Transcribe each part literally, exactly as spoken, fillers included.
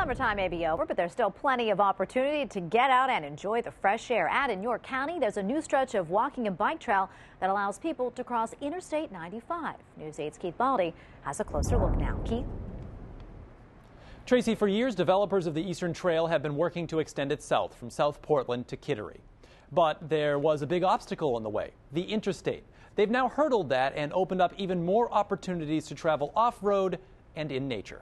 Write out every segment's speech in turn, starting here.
Summertime may be over, but there's still plenty of opportunity to get out and enjoy the fresh air. And in York County, there's a new stretch of walking and bike trail that allows people to cross Interstate ninety-five. News eight's Keith Baldi has a closer look now. Keith? Tracy, for years, developers of the Eastern Trail have been working to extend it south from South Portland to Kittery. But there was a big obstacle in the way, the interstate. They've now hurdled that and opened up even more opportunities to travel off-road and in nature.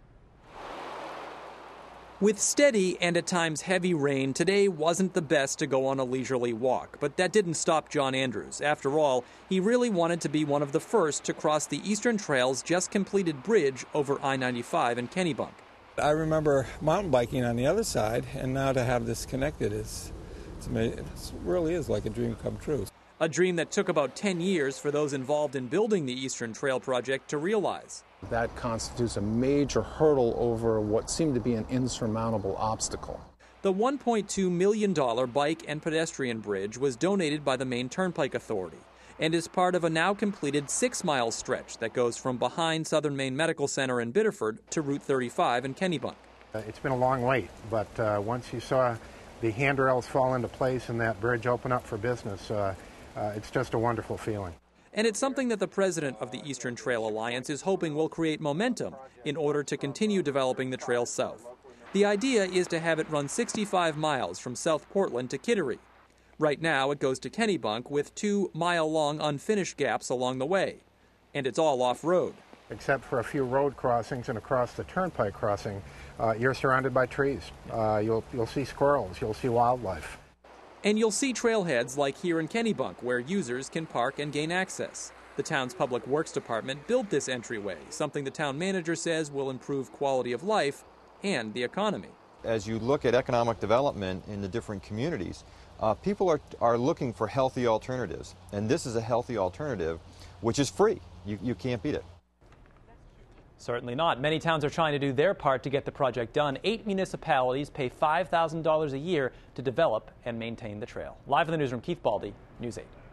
With steady and at times heavy rain, today wasn't the best to go on a leisurely walk. But that didn't stop John Andrews. After all, he really wanted to be one of the first to cross the Eastern Trail's just completed bridge over I ninety-five in Kennebunk. I remember mountain biking on the other side, and now to have this connected is, it's amazing. It really is like a dream come true. A dream that took about ten years for those involved in building the Eastern Trail project to realize. That constitutes a major hurdle over what seemed to be an insurmountable obstacle. The one point two million dollar bike and pedestrian bridge was donated by the Maine Turnpike Authority and is part of a now completed six-mile stretch that goes from behind Southern Maine Medical Center in Biddeford to Route thirty-five in Kennebunk. Uh, it's been a long wait, but uh, once you saw the handrails fall into place and that bridge open up for business, uh, uh, it's just a wonderful feeling. And it's something that the president of the Eastern Trail Alliance is hoping will create momentum in order to continue developing the trail south. The idea is to have it run sixty-five miles from South Portland to Kittery. Right now, it goes to Kennebunk with two mile-long unfinished gaps along the way. And it's all off-road. Except for a few road crossings and across the turnpike crossing, uh, you're surrounded by trees. Uh, you'll, you'll see squirrels, you'll see wildlife. And you'll see trailheads like here in Kennebunk, where users can park and gain access. The town's Public Works Department built this entryway, something the town manager says will improve quality of life and the economy. As you look at economic development in the different communities, uh, people are, are looking for healthy alternatives. And this is a healthy alternative, which is free. You, you can't beat it. Certainly not. Many towns are trying to do their part to get the project done. Eight municipalities pay five thousand dollars a year to develop and maintain the trail. Live in the newsroom, Keith Baldi, News eight.